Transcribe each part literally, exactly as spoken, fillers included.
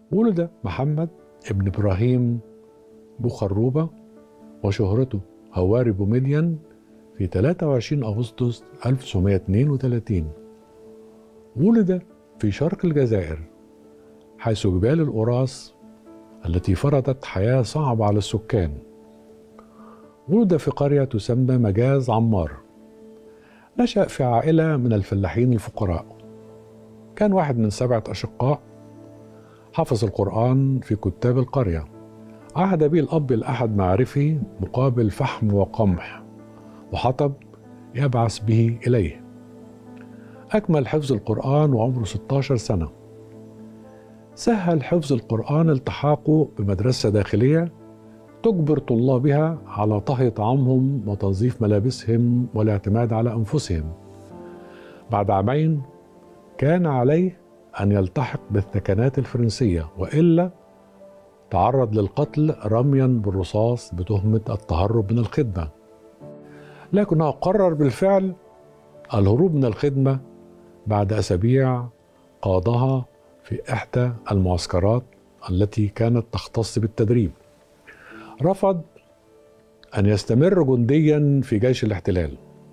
ولد محمد ابن إبراهيم بوخروبة وشهرته هواري بومدين في ثلاثة وعشرين أغسطس ألف وتسعمائة واثنين وثلاثين. ولد في شرق الجزائر حيث جبال الأوراس التي فرضت حياة صعبة على السكان. ولد في قرية تسمى مجاز عمار. نشأ في عائلة من الفلاحين الفقراء. كان واحد من سبعة أشقاء. حفظ القرآن في كتاب القرية. عهد به الأب لأحد معارفه مقابل فحم وقمح وحطب يبعث به إليه. أكمل حفظ القرآن وعمره ستة عشر سنة. سهل حفظ القرآن التحاقه بمدرسة داخلية تجبر طلابها على طهي طعامهم وتنظيف ملابسهم والاعتماد على أنفسهم. بعد عامين كان عليه أن يلتحق بالثكنات الفرنسية، وإلا تعرض للقتل رميا بالرصاص بتهمة التهرب من الخدمة. لكنه قرر بالفعل الهروب من الخدمة بعد أسابيع قضاها في إحدى المعسكرات التي كانت تختص بالتدريب. رفض أن يستمر جنديا في جيش الاحتلال.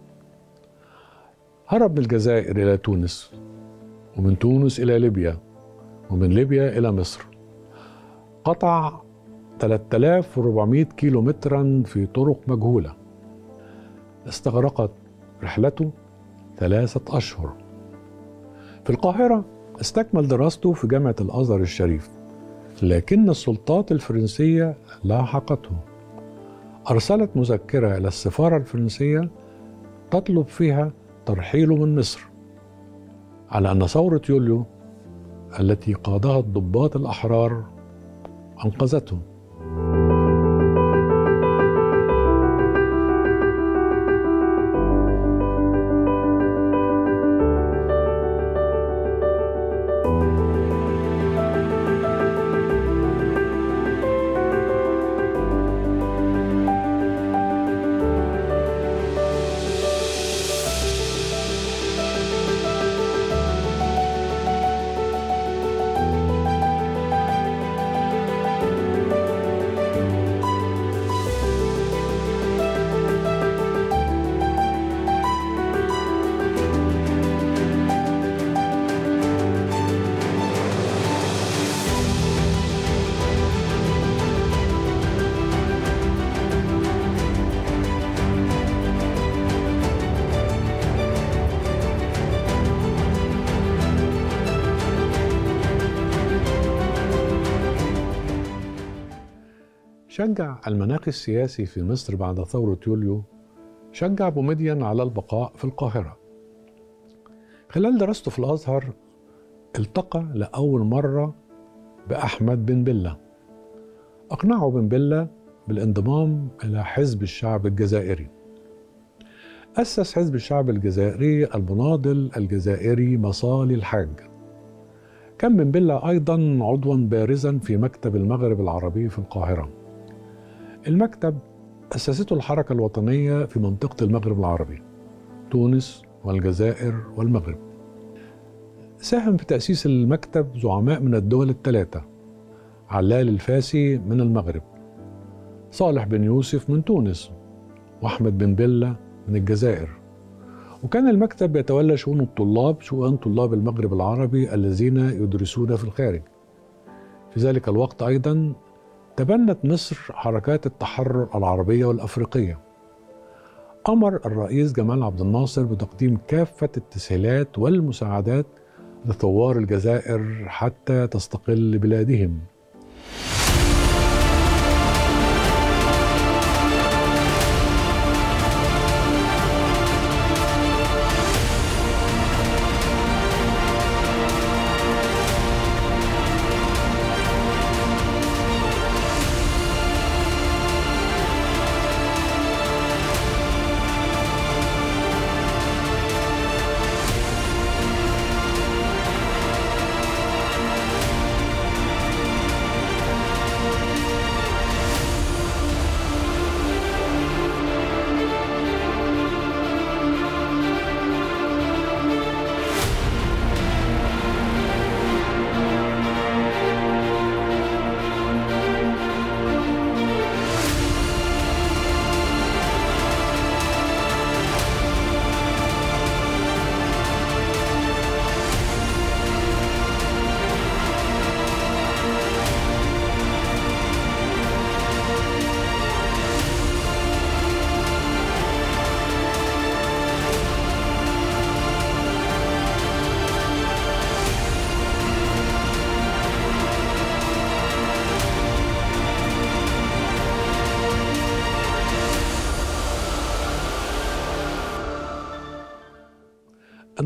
هرب من الجزائر إلى تونس، ومن تونس إلى ليبيا، ومن ليبيا إلى مصر. قطع ثلاثة آلاف وأربعمائة كيلو مترا في طرق مجهولة. استغرقت رحلته ثلاثة أشهر. في القاهرة استكمل دراسته في جامعة الأزهر الشريف، لكن السلطات الفرنسية لاحقته. أرسلت مذكرة إلى السفارة الفرنسية تطلب فيها ترحيله من مصر، على أن ثورة يوليو التي قادها الضباط الأحرار أنقذته. شجع المناخ السياسي في مصر بعد ثورة يوليو شجع بومدين على البقاء في القاهرة. خلال دراسته في الأزهر التقى لأول مرة بأحمد بن بلة. أقنعه بن بلة بالانضمام إلى حزب الشعب الجزائري. أسس حزب الشعب الجزائري المناضل الجزائري مصالي الحاج. كان بن بلة أيضا عضوا بارزا في مكتب المغرب العربي في القاهرة. المكتب أسسته الحركة الوطنية في منطقة المغرب العربي، تونس والجزائر والمغرب. ساهم في تأسيس المكتب زعماء من الدول الثلاثة: علال الفاسي من المغرب، صالح بن يوسف من تونس، وأحمد بن بلة من الجزائر. وكان المكتب يتولى شؤون الطلاب، شؤون طلاب المغرب العربي الذين يدرسون في الخارج. في ذلك الوقت أيضا تبنت مصر حركات التحرر العربية والأفريقية. أمر الرئيس جمال عبد الناصر بتقديم كافة التسهيلات والمساعدات لثوار الجزائر حتى تستقل بلادهم.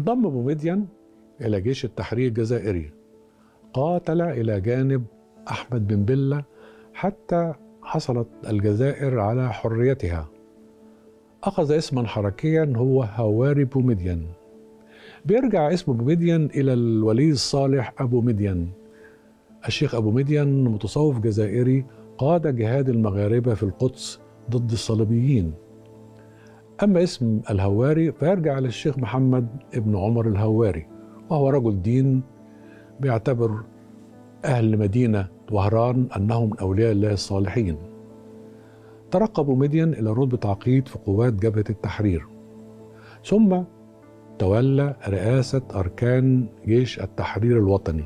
انضم بوميديان إلى جيش التحرير الجزائري، قاتل إلى جانب أحمد بن بلة حتى حصلت الجزائر على حريتها. أخذ اسما حركيا هو هواري بوميديان. بيرجع اسم بوميديان إلى الولي الصالح أبو مدين. الشيخ أبو مدين متصوف جزائري قاد جهاد المغاربة في القدس ضد الصليبيين. أما اسم الهواري فيرجع للشيخ محمد ابن عمر الهواري، وهو رجل دين بيعتبر أهل مدينة وهران أنهم من أولياء الله الصالحين. ترقى بوميديان إلى رتبة عقيد في قوات جبهة التحرير، ثم تولى رئاسة أركان جيش التحرير الوطني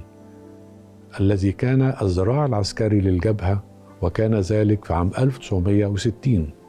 الذي كان الذراع العسكري للجبهة، وكان ذلك في عام ألف وتسعمائة وستين.